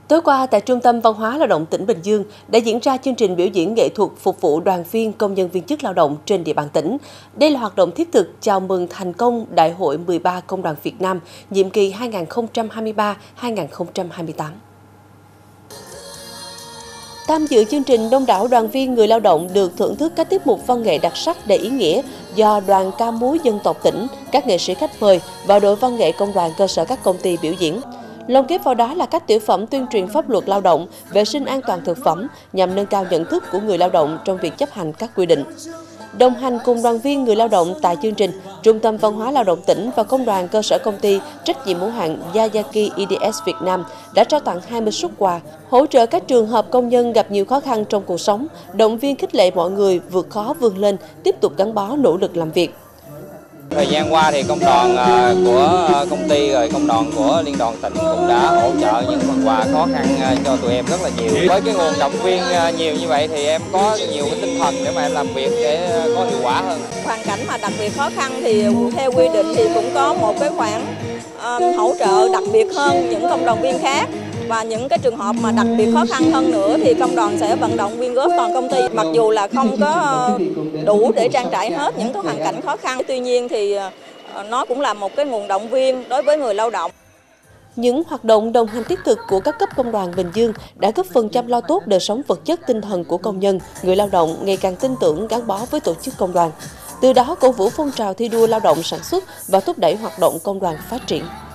Tối qua, tại Trung tâm Văn hóa Lao động tỉnh Bình Dương đã diễn ra chương trình biểu diễn nghệ thuật phục vụ đoàn viên, công nhân viên chức lao động trên địa bàn tỉnh. Đây là hoạt động thiết thực chào mừng thành công Đại hội 13 Công đoàn Việt Nam, nhiệm kỳ 2023-2028. Tham dự chương trình, đông đảo đoàn viên người lao động được thưởng thức các tiết mục văn nghệ đặc sắc đầy ý nghĩa do đoàn ca múa dân tộc tỉnh, các nghệ sĩ khách mời và đội văn nghệ công đoàn cơ sở các công ty biểu diễn. Lồng ghép vào đó là các tiểu phẩm tuyên truyền pháp luật lao động, vệ sinh an toàn thực phẩm nhằm nâng cao nhận thức của người lao động trong việc chấp hành các quy định. Đồng hành cùng đoàn viên người lao động tại chương trình, Trung tâm Văn hóa Lao động tỉnh và Công đoàn cơ sở công ty trách nhiệm hữu hạn Yayaki EDS Việt Nam đã trao tặng 20 suất quà, hỗ trợ các trường hợp công nhân gặp nhiều khó khăn trong cuộc sống, động viên khích lệ mọi người vượt khó vươn lên, tiếp tục gắn bó nỗ lực làm việc. Thời gian qua thì công đoàn của công ty rồi công đoàn của liên đoàn tỉnh cũng đã hỗ trợ những phần quà khó khăn cho tụi em rất là nhiều. Với cái nguồn động viên nhiều như vậy thì em có nhiều cái tinh thần để mà em làm việc để có hiệu quả hơn. Hoàn cảnh mà đặc biệt khó khăn thì theo quy định thì cũng có một cái khoản hỗ trợ đặc biệt hơn những công đoàn viên khác. Và những cái trường hợp mà đặc biệt khó khăn hơn nữa thì công đoàn sẽ vận động quyên góp toàn công ty. Mặc dù là không có đủ để trang trải hết những cái hoàn cảnh khó khăn, tuy nhiên thì nó cũng là một cái nguồn động viên đối với người lao động. Những hoạt động đồng hành tích cực của các cấp công đoàn Bình Dương đã góp phần chăm lo tốt đời sống vật chất tinh thần của công nhân, người lao động ngày càng tin tưởng gắn bó với tổ chức công đoàn. Từ đó cổ vũ phong trào thi đua lao động sản xuất và thúc đẩy hoạt động công đoàn phát triển.